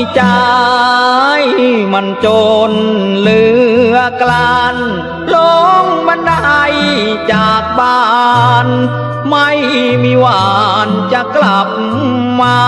ใจมันจนเหลือกลันลงบันไดจากบ้านไม่มีหวานจะกลับมา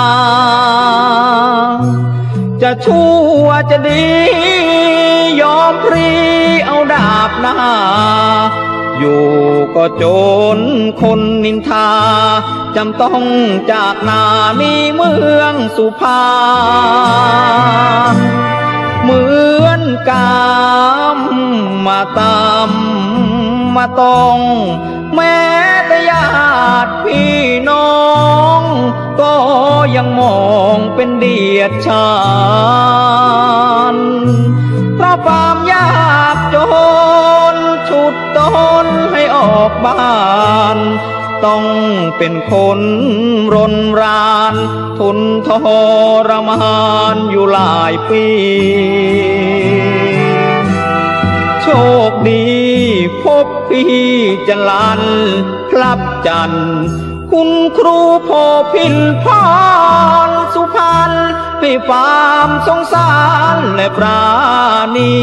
จะชั่วจะดียอมพรีเอาดาบหน้าอยู่ก็จนคนนินทาจำต้องจากนานี้เมืองสุพรรณเหมือนกามมาตามมาต้องแม้แต่ญาติพี่น้องก็ยังมองเป็นเดียดฉันเพราะความยากจนฉุดตนให้ออกบ้านต้องเป็นคนรนรานทนทรมานอยู่หลายปีโชคดีพบพี่จันลันพลับจันคุณครูโพพินพรสุพรรณให้ความสงสารและปราณี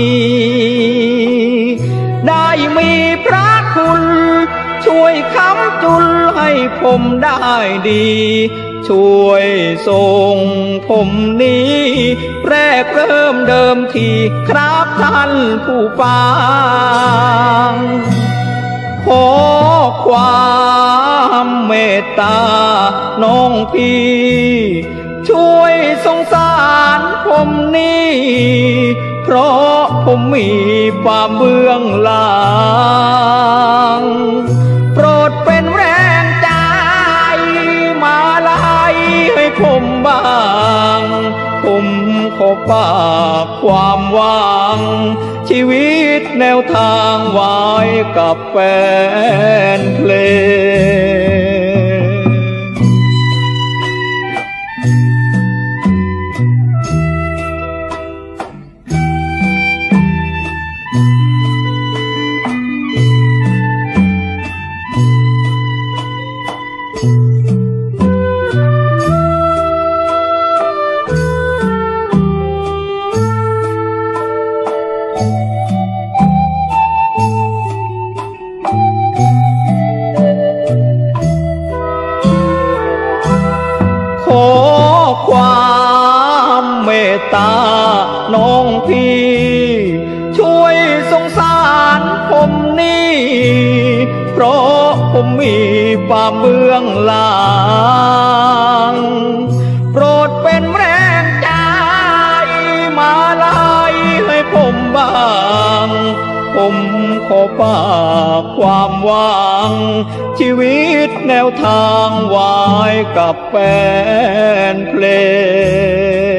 ได้มีพระคุณช่วยค้ำจุนให้ผมได้ดีช่วยส่งผมนี้แรกเริ่มเดิมทีครับท่านผู้ฟังขอความเมตตาน้องพี่ช่วยสงสารผมนี้เพราะผมมีความเบื้องหลังโปรดเป็นแรงใจมาไล่ให้ผมบ้างผมขอฝากความหวังชีวิตแนวทางไว้กับแฟนเพลงขอความเมตตาน้องพี่ช่วยสงสารผมนี้เพราะผมมีความเบื้องหลังโปรดเป็นแรงใจมาไล่ให้ผมบ้างผมขอฝากความหวังชีวิตแนวทางไว้กับแฟนเพลง